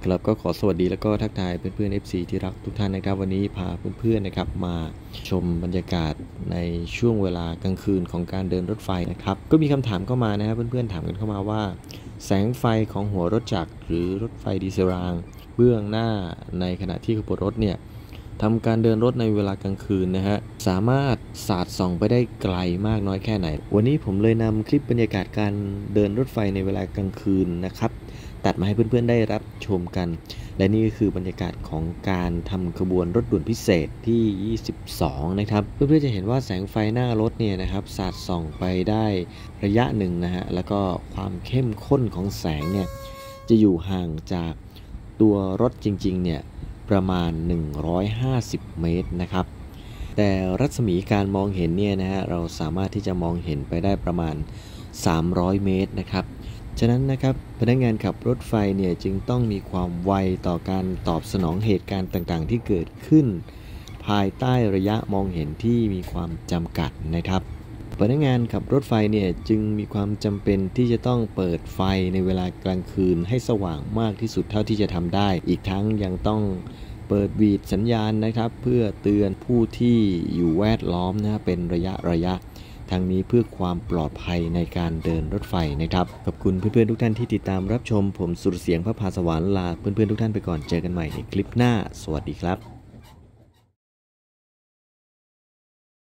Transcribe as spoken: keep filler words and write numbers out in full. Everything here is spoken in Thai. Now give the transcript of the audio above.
ครับก็ขอสวัสดีแล้วก็ทักทายเพื่อนๆ เอฟ ซี ที่รักทุกท่านนะครับวันนี้พาเพื่อนๆนะครับมาชมบรรยากาศในช่วงเวลากลางคืนของการเดินรถไฟนะครับก็มีคำถามเข้ามานะครับเพื่อนๆถามกันเข้ามาว่าแสงไฟของหัวรถจักรหรือรถไฟดีเซลรางเบื้องหน้าในขณะที่ขบวนรถเนี่ยทำการเดินรถในเวลากลางคืนนะฮะสามารถสาดส่องไปได้ไกลมากน้อยแค่ไหนวันนี้ผมเลยนำคลิปบรรยากาศการเดินรถไฟในเวลากลางคืนนะครับตัดมาให้เพื่อนๆได้รับชมกันและนี่ก็คือบรรยากาศของการทำขบวนรถด่วนพิเศษที่ยี่สิบสองนะครับเพื่อนๆจะเห็นว่าแสงไฟหน้ารถเนี่ยนะครับสาดส่องไปได้ระยะหนึ่งนะฮะแล้วก็ความเข้มข้นของแสงเนี่ยจะอยู่ห่างจากตัวรถจริงๆเนี่ยประมาณหนึ่งร้อยห้าสิบเมตรนะครับแต่รัศมีการมองเห็นเนี่ยนะฮะเราสามารถที่จะมองเห็นไปได้ประมาณสามร้อยเมตรนะครับฉะนั้นนะครับพนักงานขับรถไฟเนี่ยจึงต้องมีความไวต่อการตอบสนองเหตุการณ์ต่างๆที่เกิดขึ้นภายใต้ระยะมองเห็นที่มีความจำกัดนะครับพนักงานขับรถไฟเนี่ยจึงมีความจำเป็นที่จะต้องเปิดไฟในเวลากลางคืนให้สว่างมากที่สุดเท่าที่จะทำได้อีกทั้งยังต้องเปิดหวีดสัญญาณนะครับเพื่อเตือนผู้ที่อยู่แวดล้อมนะเป็นระยะระยะทั้งนี้เพื่อความปลอดภัยในการเดินรถไฟนะครับขอบคุณเพื่อนๆทุกท่านที่ติดตามรับชมผมสุรเสียงพระพาสวรรค์ลาเพื่อนๆทุกท่านไปก่อนเจอกันใหม่ในคลิปหน้าสวัสดีครับ